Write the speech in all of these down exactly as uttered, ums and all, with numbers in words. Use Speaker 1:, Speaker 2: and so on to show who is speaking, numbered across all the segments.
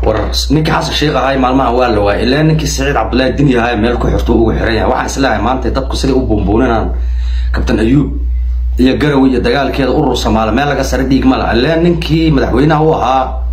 Speaker 1: ورس نك حسن شيخ هاي مالما هو اللي واي إلا نك سعيد عبد الله الدنيا هاي مالك حرتو وحرية واحد سلاح ما أنت تدك سري وبومبوننا كابتن أيوب يا جروي دجال كده قرص مال مالك سرديك مال إلا نك مدحوينا هو ها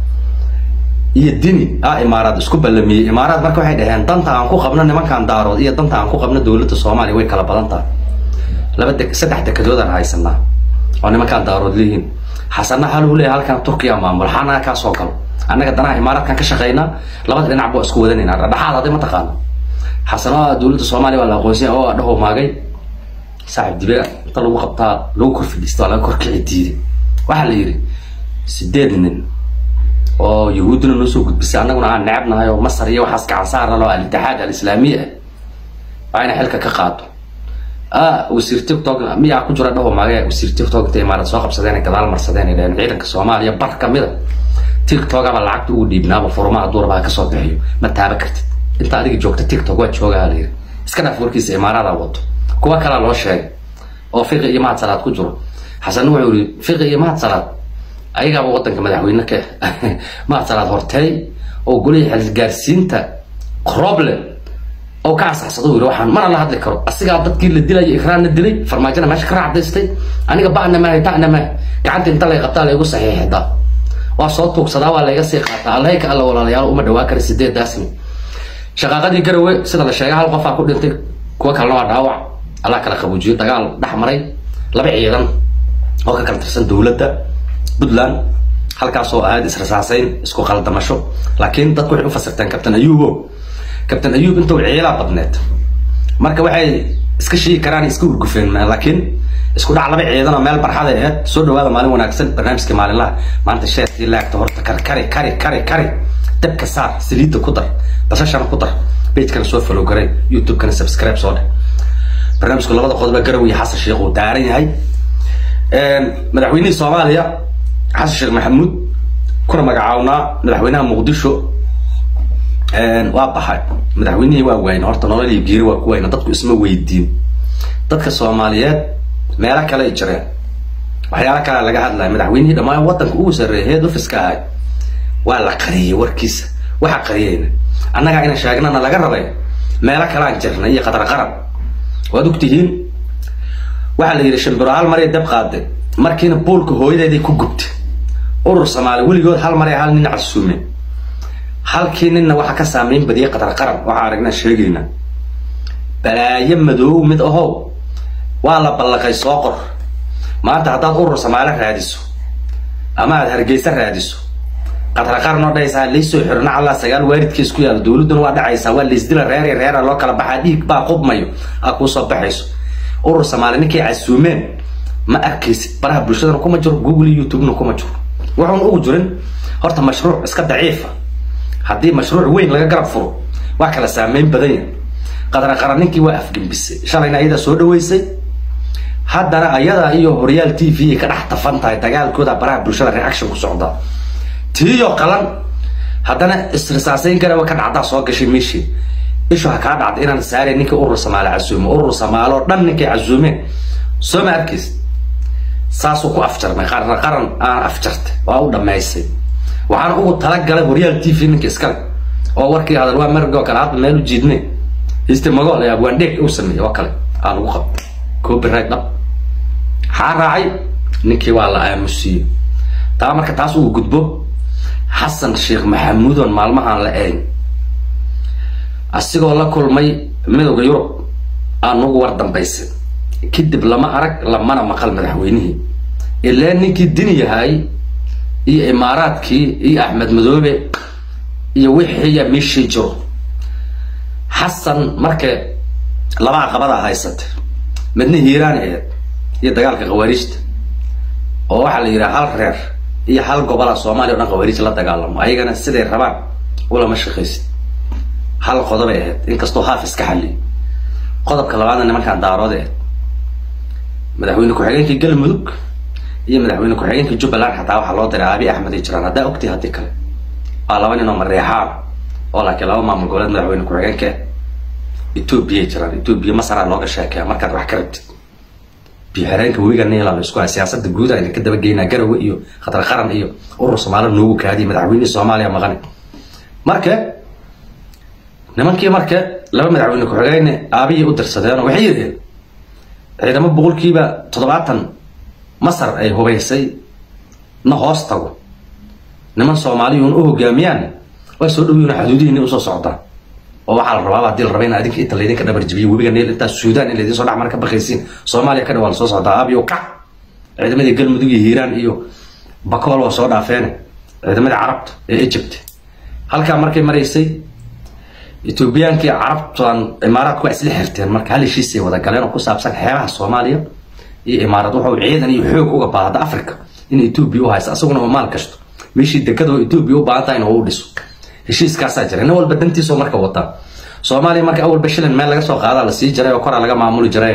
Speaker 1: يدني آه إمارات اسكوب اللي إمارات ما كواحد هن طنطا عنكو قبلنا ما كان دارو إيه طنطا عنكو قبلنا دولة الصومالي وين كلا بلنطا لا بدك سدح دكتور هاي سنة وأنا ما كان دارو لين حسنا حلو لي هل كان تركيا ما مرحنا كاسوكل أنا قدنا إمارات كان كشقينا لبعض نعبو اسكودنا نار بحال هذا ما تقال حسنا دولة الصومالي ولا قوسية هو ده ما جاي صاحب دبيع طلعوا قطع لو كر في الاستوى كر كعديد واحد يري سديدنا أو يهودنا نسوق بس أنا قلنا عن نعبنا هاي ومصر هي وحاسك عن صار له الاتحاد الإسلامية عين حلقة كقاطو آه وسير تيك توك مية كجرا ده ما جاي وسير تيك توك تيمارات سواق بسداني كذا المرصداني لأن عيدك الصومالية بركة مذا تيك توك على العقد ودي بنام فورما دور بها كسر بحيو ما تابكت أنت عليك جوكت تيك توك وتشوق عليه بس كنا فوركيس إمارات عوض كوا كلا الله شيء أو في قيمة صلاة كجرا حسن نوعي في قيمة صلاة أيها وطن كما دحوينك ما صلاة هرتي أو قولي حل جارسينتا قرابل أو كعس حصدوه يروحان ما الله هذا الكرو السجع ضد كل الدليل إخران الدليل فرماجنا ماشي كرع دستي أنا قبعنا ما يتعنا ما قعدت انت لا يقطع لي يقول صحيح ده وصوتك صداوة ولا يصير قطع الله هيك الله ولا يا أم دواكر السديد داسمي شغاقدي كروي سيد الله شيء على القفا كل انت كوك الله دعوة الله كلا خبوجي تقال دحمري لبع عيدان أو كرتسن دولة ده بدلان halkaasoo aad israsaasayn isku qaldamasho laakiin dadku waxay u fasirtaan Captain Ayubo Captain Ayub intuu ciila badneed marka waxay iska shii karaan isku urgufeen laakiin isku dhac laba ciidan oo meel barxad ah soo dhawaada maalin wanaagsan barnaamijka maalinlaha maanta sheekii laagta horta kar kari kari kari kari dabka saar saliida ku dar basashan ku dar page kan soo follow garay YouTube kan subscribe soo dhig barnaamijku labada qodob garow iyo xasan sheekh uu daaran yahay een madaxweynaha Soomaaliya حسن الشيخ محمود كنا مجاونا مدحوينها مقدشو وابحاي مدحويني واوين هرت نولي يجير واكوين dadku isma weydiin dadka Soomaaliyeed meela kale jireen waxyaalo kale laga hadlay madaxweynaha dhamaan wadanka uu sareeyay ofiska ay waa la qariyay warkiisa waxa qariyayna annaga ina sheegnana laga rabay meela kale aan jirnay iyo qadar qarab waad ogtihiin waxa la yiri shimbiraal maray dab qaaday markiina boolka hooyadeedii ku gubtay urur Soomaali waligood hal maray hal nin casuume halkiinna waxa ka saameyn badiyay qadar qarab waxa aragnaa sheegayna balaayo madow mid ahow waa la ballaqay soo qor maanta hadaad urur Soomaali raadiso ama aad hargeysa raadiso qadar qarab noo dhaysaa leeso xirna alla sagaal waalidkiis ku yaal dawladuna waa dhacaysa waa leesdila reer reer loo kala baxaa dhiig baa qubmayo aku soo baxayso urur Soomaali ninkii casuumeen ما أركز براه بلشدنا كم جر جوجل يوتيوب نكم جر وحنا أوجرن هرت مشروع اسكت ضعيفة هدي مشروع وين لقى قرب فرو وكلا سامين بدين قدر قرنك واقف جنب بس شرينا إذا سود ويسي حد أنا أيضا أيوه ريال تي في كده حتى فانتا يتجال كده براه بلشدنا رياكشن كسعودة تيجي قلنا هدنا استرساسين كده وكان عدا صاق شيء مشي إيش هكذا عدينا نسأل إنك أورس مال عزوم أورس مال رنك عزومين سو ما أركز ساسو كو أفجر ما قرن قرن أنا أفجرت وأو دم يصير وأنا أقول تلاقي قلب ريال تي في منك إسكال أو وركي هذا الواحد مرجع كان عاد ماله جدني استمرار يا أبو عندك أوصلني وكله أنا وقف كوب الرجل حراعي نكي والله أمسي طبعا ما كتاسو وجدبه حسن الشيخ محمود والمعلمة على أين أسيق والله كل ماي مدو يوروب أنا نقول دم بيسن كدب لما أرك لما أنا مقال مدحوينه إلا إنك الدنيا هاي هي إمارات كي هي أحمد مذوبة هي وحية مش جو حسن مركة لما قبضها هاي ست مدني هيران هي هي دجالك خوارجت أو واحد اللي يراها الخير هي حال قبل الصومالي ونا خوارج لا دجالهم أي كان السيد الربان ولا مش خيست حال قضبة هي إنك استوها في سكحلي قضب كلامنا إن ما كان دارودة مدحوينك وحاجينك الجل ملوك هي مدحوينك وحاجينك الجبلان حتى واحد الله دري أبي أحمد يجران هذا أكتي هذيك على وين إنهم الريحان ولا كلام ما مقولات مدحوينك وحاجينك إثيوبيا يجران إثيوبيا مصر على لغة شاكة ما كان راح كرت بيهرانك ويجا نيلا بسكوا سياسة الجودة إن كده بجينا جرو إيو خطر خرم إيو أورو صومالي نوك هذه مدحويني الصومالي مغني marka nimankii marka laba madaxweyne ku xigeenay aabiyi u dirsadeen waxay yiraahdeen ciidamo boqolkiiba toddobaatan masar ay hubaysay na hoos tago niman Soomaaliyeed oo hogaamiyaan way soo dhaweeyeen xuduudihiina u soo socdaan oo waxa la rabaa hadii la rabaa in adinka inta leedinka dhabar jabiyo webiga Nile inta Suudaan in leedin soo dhaxmar ka baqaysiin Soomaaliya ka dhawaal soo socda aabiyo ka ciidamadii galmudug iyo Hiiraan iyo Bakool oo soo dhaafeen ciidamadii Carabta ee Egypt halka markay mareysay Ethiopiankii Carabtan Imaaraadku ay isla xirteen marka hal heshiis ay wada galeen oo ku saabsan xeebaha Soomaaliya iyo Imaaraad wuxuu ciidan iyo xoog uga baahda Afrika in Ethiopia u haysto asaguna maal kasto meeshii dekada Ethiopia u baahan tahay inuu u dhiso heshiiskaas ay jireen walba dantiisa marka wata Soomaaliya marka awal bashilan meel laga soo qaada la sii jiray oo kor laga maamuli jiray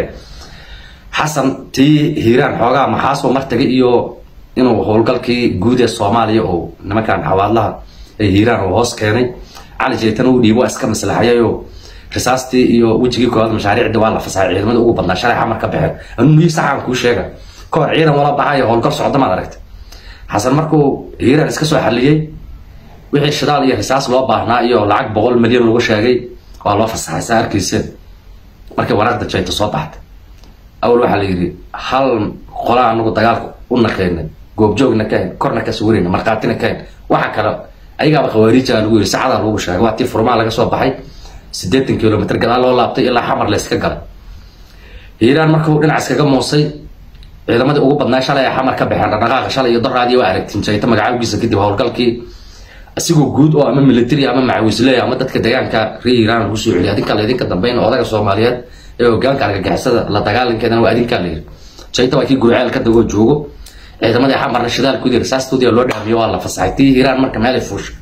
Speaker 1: Xasan tii Hiiraan xoogaa maxaas oo martagay iyo inuu howlgalkii guud ee Soomaaliya oo nimankan xawaadlaha ee Hiiraan oo hoos keenay على جيتنا وديبو أسكر مثل حيايو رصاصتي يو وجهي كهذا مشاريع دوالة فصاعي عيد ما دوقو بدنا شرح عمر كبحر إنه يسعى كل شيء كور عينا ولا بعايا هون قرص عضم على ركت حسن مركو هيرا اسكسو حليجي وحي الشدال يه رصاص لو باهنا يو لعق بقول مليون لو شاقي والله فصاعي سعر كيسين مركو ورقة جاي تصبحت أول واحد يجري حل قراء نقول دجال قلنا كين جوب جوجنا كين كورنا كسورين مرقاتنا كين واحد كلا ayaga qawaariija lagu yiri saacada lagu sheegay waa tii furmaa laga soo baxay siddeetan kiiloomitir gadaal loo laabtay ilaa xamar la iska galay Hiiraan markuu dhinac iskaga moosay ciidamadii ugu badnaa shalay xamar ka baxeen dhaqaaqa shalay iyo daraadii waa aragtiin jeeyta magacaagiisa kadib howlgalkii asigoo guud oo ama military ama macawisley ama dadka deegaanka Hiiraan lagu soo celiyay adinka leedinka dambeyn odaga Soomaaliyeed ee hoggaanka argagixisada la dagaalankeedana waa adinka leeyahay jeeyta waa kii gurceel ka dago joogo ciidamadii xamarna shidaal ku diray saastoodii loo dhaamiyo waa la fasaxay Hiiraan marka meel ay fuush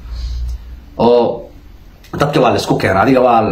Speaker 1: oo dadka waa la isku keenay adiga waa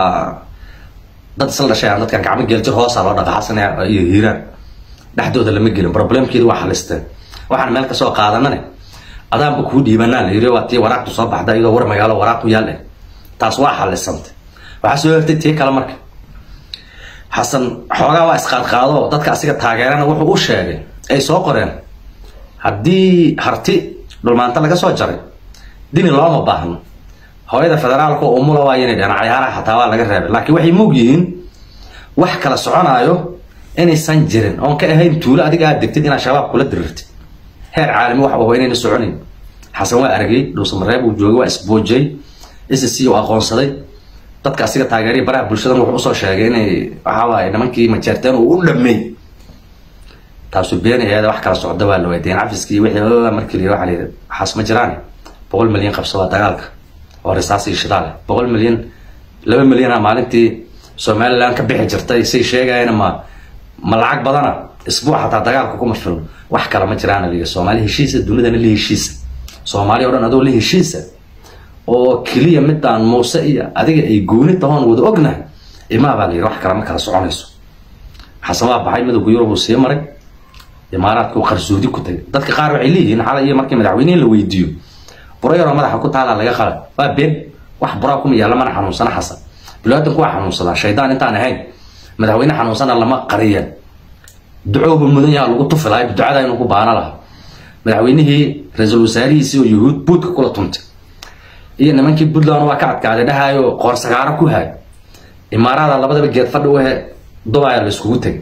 Speaker 1: dad isla dhashay dadkan gacmo geeltir hoos loo dhaqaxsan iyo Hiiraan dhaxdooda lama gelin problemkeedu waa xalisteen waxaan meel ka soo qaadanay adaanba ku dhiibanaa la yiri waa tii waraaqdu soo baxday iyadoo war magaalo waraaqu yaal ah taas waa xalisantay waxa soo yartay tii kala marka Xasan xoogaa waa isqaad qaado dadka asiga taageerana wuxuu u sheegay ay soo qoreen haddii harti dhulmaanta laga soo jaray dini looma baahno hooyada federaalka oo umula waa inay dhana ciyaaraha xataa waa laga reebay laakiin waxay moog yihiin wax kala soconaayo inaysan jirin oon ka ahayn tuulo adiga aad degtid inaad shabaab kula dirirtid heer caalami wax oo inayna soconayn Xasan waa aragay dhuusamareeb uu joogay waa isboojay S C oo aqoonsaday dadka asiga taageeray baraha bulshada wuxuu soo sheegay inay waxa waay nimankii ma jeerteen uu u dhamay taasoo beenayada wax kala socda waa la weydiin cafiskii wixii markii waxa leeyahay xasma jiraan boqol milyan qabsada dagaalka oo risaasi shidaal boqol milyan laba milyan maalintii Soomaaliland ka bixi jirtay si sheegayna ma ma lacag badana isbuuc hataa dagaalku kuma filno wax kala ma jiraan liga Soomaali heshiisa dunidana la heshiisa Soomaali oo dhan adoo la heshiisa oo kaliya midaan Muuse iyo adiga ay gooni tahoon wada ognahay ima baa leeyahay wax kala ma kala soconayso Xasan waa baxay midowga Yurub uu sii maray Imaaraadku qarsoodi ku tagay dadka qaar waxay leeyihiin xalay iyo markii madaxweynaha la weydiiyo burayaro madaxa ku taala laga qalay waa been wax buraa kuma yaala mana xanuunsan Xasan bilaadan ku xanuunsada shaydaan intaan ahayn madaxweyne xanuunsan lama qariyeen ducooba mudan yaa lagu tufilay ducada inuu ku baana laha madaxweynihii ra'iisul wasaarihiisa oo yuhuud buudka kula tuntay iyo nimankii Puntland waa ka adkaaday dhahayo qoor sagaara ku hay Imaaraadda labadaba geed fadhi wahe Dubai la isku tagay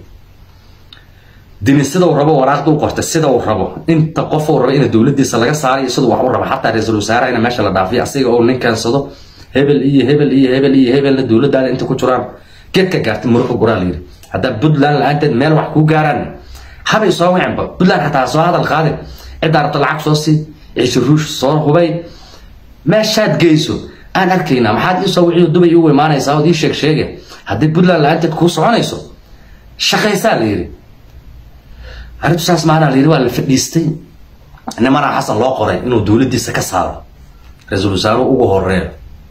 Speaker 1: dini sida uu rabo waraaqdu u qortay sida uu rabo inta qof uu rabo in dawladdiisa laga saaro sida wax uu rabo xataa ra'iisul wasaaraha in meesha la dhaafiyo asiga oo nin kaansado hebel iyo hebel iyo hebel iyo hebel dawladda inta ku jiraan geedka gaartay muruqa guraaleeyay hada Puntland laanta meel wax ku gaaraan habay soo wacba Puntland xataa soo hadal qaaday cid aragto lacag soo si ciish ruush soo hubay meeshaad geyso aan arkayna maxaad ii soo wiciyo Dubai ugu imaanaysaa oo ii sheeg sheegay hadii Puntland laanta ku soconayso shaqaysaa leeyahay أردت أسمع معنا اللي هو الفديستي إنما أنا حسن لا قري إنه دولتي سكسر رئيس وزراء وهو الرئيس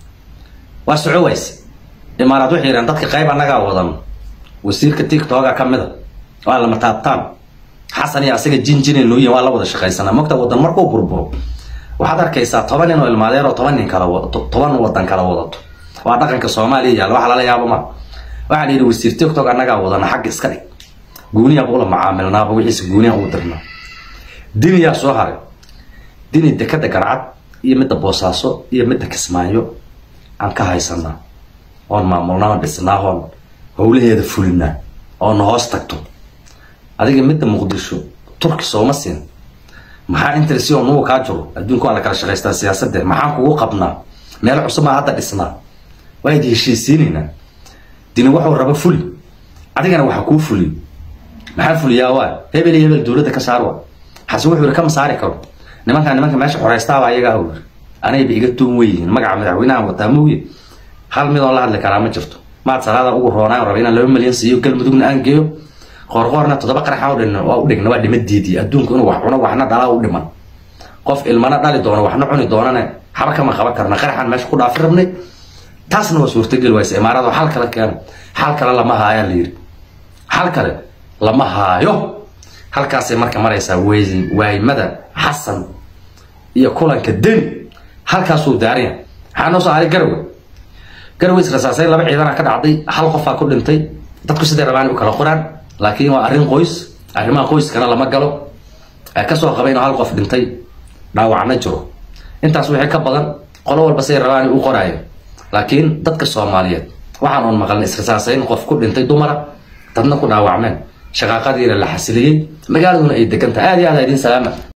Speaker 1: وسعويس إما ردوا حيران تذكر قريب أنا جا وضم وسير كتيك توقع كم ده ولا متابتان حسن يا سيد جين جين إنه يوالله وده شقي سنة مكتب وضم مركو بربرو وحضر كيسات طبعا إنه المدير طبعا إنكلا طبعا وضم كلا وضته وعندك إنك الصومالي يا الواحد على يا أبو ما واحد يروي وسير تيك توقع أنا جا وضم حق إسكالي قوني أقول معاملنا بوحيس قوني أودرنا دنيا سهرة دنيا دكتة قرعت iyo midda Boosaaso iyo midda Kismaayo aan ka haysanaa oon maamulnaa dhisnaa oo howlaheeda fulinaa oo hoos tagto adiga midda Muqdisho Turki sooma siin maxaa interesi oo noo ka jiro adduunka ala kala shaqeystaa siyaasadda maxaan kugu qabnaa meel cusub ma hadda dhisnaa way heshiisiinina dina wuxuu raba fuli adigana waxa ku fuli maxaa fuliyaa waa hebel hebel dawladda ka saaro xasu wuxuu ka masaari karo nimanka nimanka meesha xoreystaa ayaga hawr anay biiga tuun weeyeen magaca madaxweynaha wadaamuhu hal mid oo la hadli kara ma jirto ma salaada ugu roonaa rabina laba milyan siiyo galmudugna aan geeyo qorqorna todoba qarax oo dhan oo u dhigna waa dhimadiidii adduunka inuu wax cuno waxna dhalaa u dhiman qof ilmana dhali doono waxna cuni doonana xaba kama qaban karna qaraxan meesha ku dhaaf rabnay taasna waa suurtagal waayay imaarada hal kala keen hal kala lama haayo liir hal kale lama haayo halkaas ay marka maraysaa weeyii waymada xasan iyo kulanka den halkaas uu daariyay waxaan soo haaray garwe garwe israasay laba ciidan ka dhacday hal qof ku dhintay dadku sidii rabaan u kala qoraan laakiin waa arrin qoys arrimaha qoyskana lama galo ay ka soo qabeen hal qof dhintay dhaawacna jiro intaas wixii ka badan qolo walba say rabaan u qoraayo laakiin dadka Soomaaliyeed waxaan oo maqalnay israasay qof ku dhintay dumara dadna ku dhaawacmeen shaqaqadii la xasiliyay magaaladuna ay degan tahay aad iyo aad idin salaama